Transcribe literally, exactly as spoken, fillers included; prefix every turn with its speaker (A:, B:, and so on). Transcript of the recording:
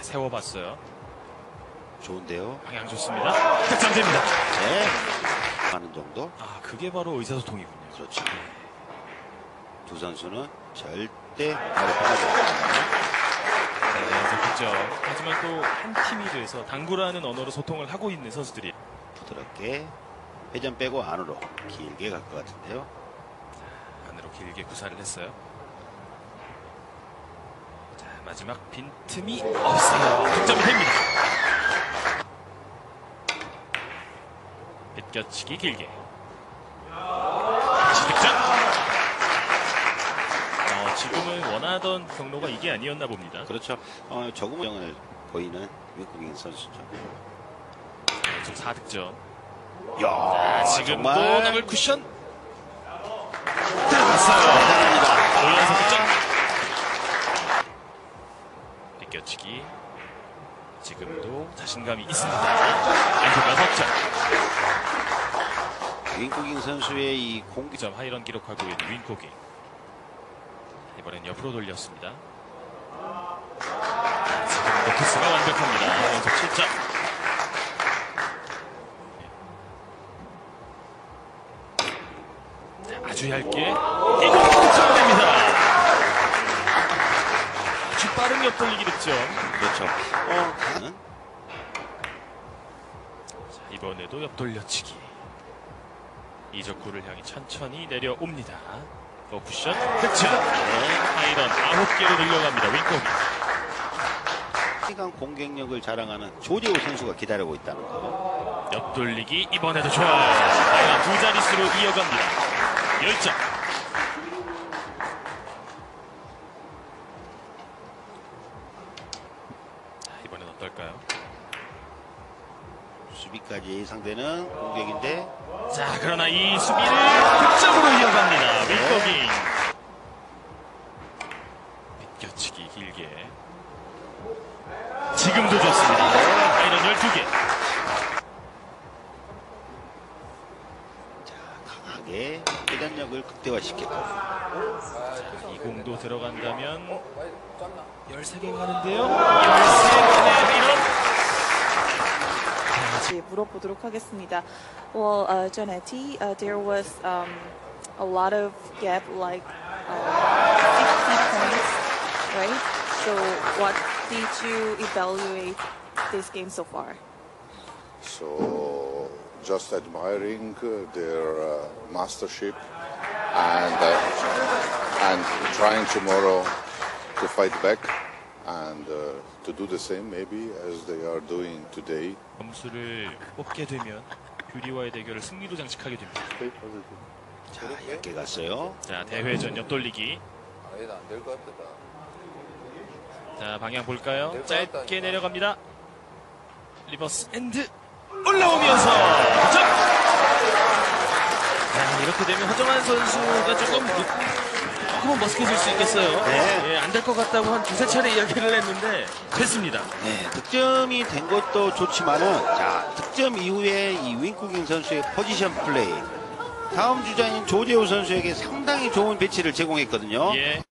A: 세워봤어요.
B: 좋은데요.
A: 방향 좋습니다. 득점됩니다.
B: 네. 하는 정도.
A: 아, 그게 바로 의사소통이군요.
B: 그렇죠. 두 선수는 절대 발을 빠지 않습니다.
A: 네, 득점. 하지만 또 한 팀이 돼서 당구라는 언어로 소통을 하고 있는 선수들이
B: 부드럽게 회전 빼고 안으로 길게 갈 것 같은데요.
A: 안으로 길게 구사를 했어요. 자, 마지막 빈틈이 없어요. 득점이 됩니다. 빗겨치기 길게. 다시 득점. 어, 지금은 원하던 경로가 이게 아니었나 봅니다.
B: 그렇죠. 어, 조금은 영을 보이는 외국인 선수죠.
A: 좀 사 득점.
B: 야,
A: 지금도
B: 정말
A: 더블 쿠션 들어갔어요.
B: 대단합니다.
A: 올라서 득점. 빗겨치기. 지금도 자신감이 있습니다. 안쪽가 득점.
B: 윙쿠깅 선수의 이 공격
A: 점 하이런 기록하고 있는 윙코깅. 이번엔 옆으로 돌렸습니다. 지금도 토스가 완벽합니다. 연속 칠 점. 아주 얇게 이거 득점됩니다. 아주 빠른 옆돌리기 득점.
B: 그렇죠. 어, 가는
A: 자, 이번에도 옆돌려치기. 이적구를 향해 천천히 내려옵니다. 어, 쿠션 득점. 네, 하이런 아홉 개로 늘려갑니다. 윙코깅.
B: 시간 공격력을 자랑하는 조재호 선수가 기다리고 있다는 거.
A: 옆돌리기 이번에도 좋아요. 하이런 두 자릿수로 이어갑니다. 열 점. 자, 이번엔 어떨까요?
B: 수비까지 예상되는 공격인데
A: 자, 그러나 이 수비를 득점으로 이어갑니다. 윙코깅. 빗겨치기 길게. 지금도 좋습니다. 하이런 열두 개.
B: 자, 강하게 회전력을 극대화시켰고
A: 자, 이 공도 들어간다면 열세 개 가는데요. 열세 번의 이런.
C: 물어보도록 하겠습니다. Well, uh, Janetti, uh, there was um, a lot of gap, like uh, fifty points, right? So, what did you evaluate this game so far?
D: So just admiring uh, their uh, mastership and uh, and trying tomorrow to fight back and uh, to do the same maybe as they are doing today.
A: 점수를 뽑게 되면 뷰리와의 대결을 승리로 장식하게 됩니다.
B: 자, 얇게 갔어요.
A: 자, 대회전 옆돌리기.
E: 아니다, 안 될 것 같다.
A: 자, 방향 볼까요? 짧게 내려갑니다. 리버스 엔드 올라오면서 득점! 자, 이렇게 되면 허정한 선수가 조금 조금은 머쓱해질 수 있겠어요.
B: 네.
A: 예, 안 될 것 같다고 한 두세 차례 이야기를 했는데 됐습니다.
B: 네, 득점이 된 것도 좋지만은 자, 득점 이후에 이 윙쿠깅 선수의 포지션 플레이 다음 주자인 조재호 선수에게 상당히 좋은 배치를 제공했거든요.
A: 예.